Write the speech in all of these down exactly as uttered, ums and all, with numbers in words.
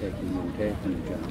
แต่กินหมูแท้ขนมจีน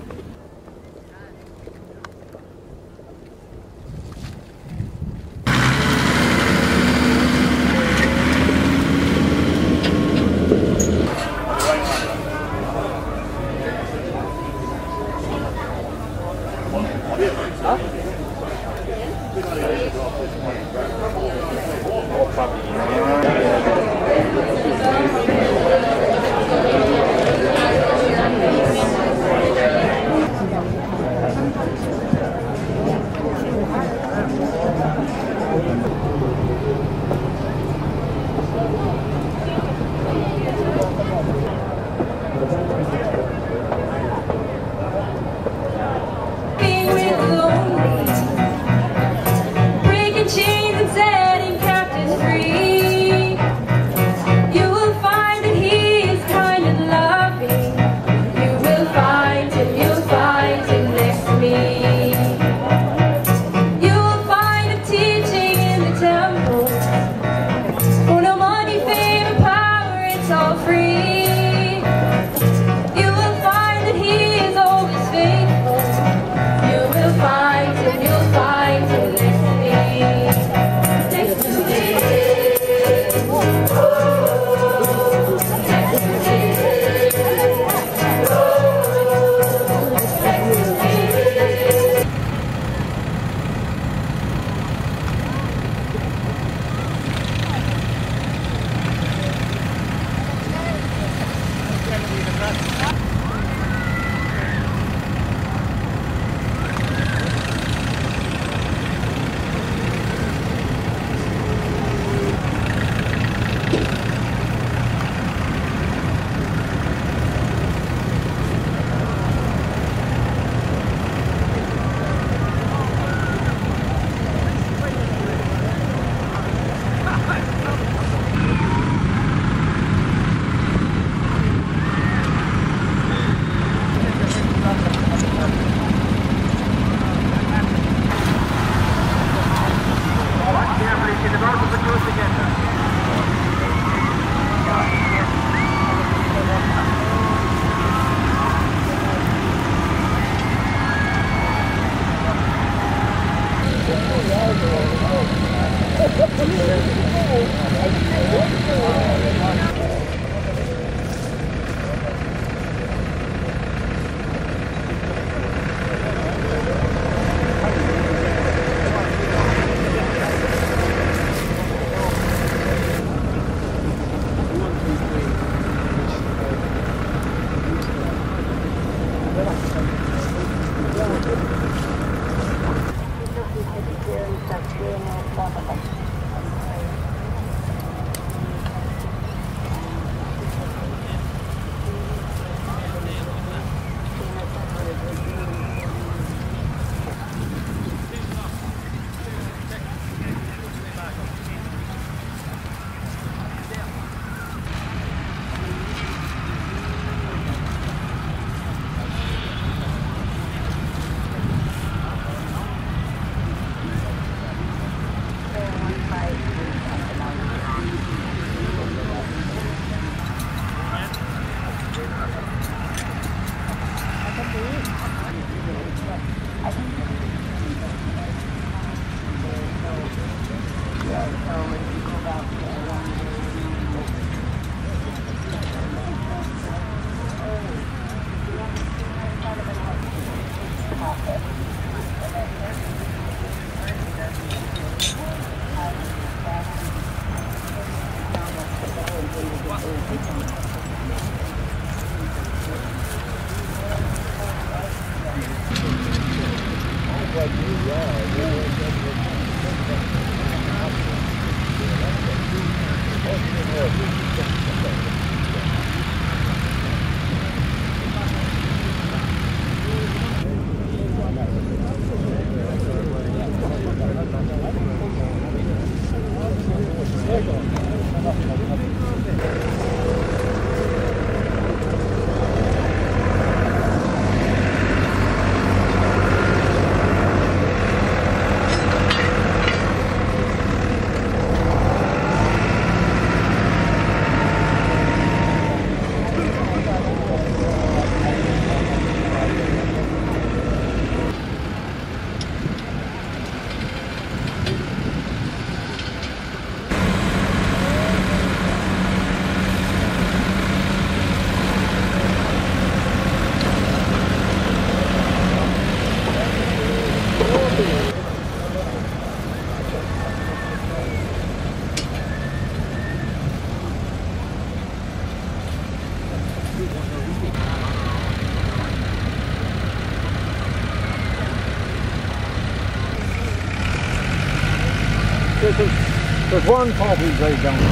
there's, a, there's one four-wheel drive down.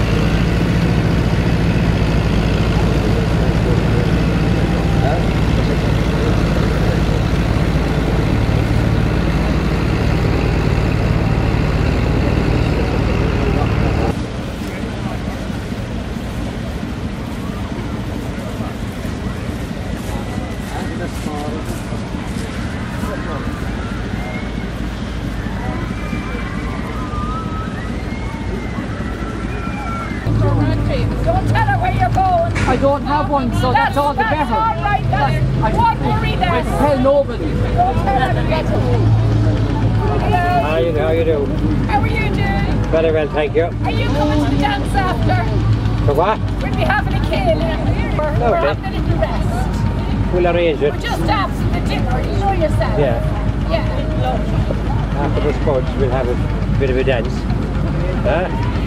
Don't tell her where you're going. I don't have one, so that's, that's all the better. That's all right, then. I, Don't worry then. I tell nobody. Don't tell her to get it. Hello. How you, how you do? How are you doing? Very well, thank you. Are you coming to the dance after? For what? We'll be having a kill and we're, we're Okay. having a little rest. We'll arrange it. We're just after the dinner, you know yourself. Yeah. Yeah. After the sports, we'll have a bit of a dance. Huh?